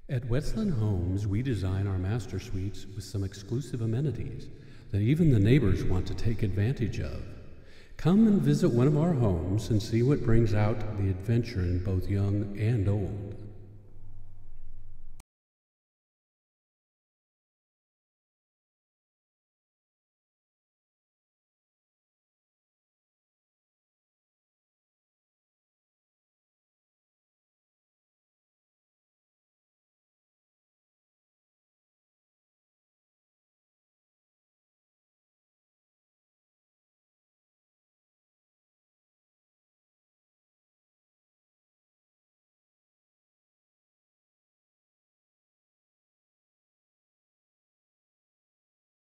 At Westland-Homes, we design our master suites with some exclusive amenities that even the neighbors want to take advantage of. Come and visit one of our homes and see what brings out the adventure in both young and old.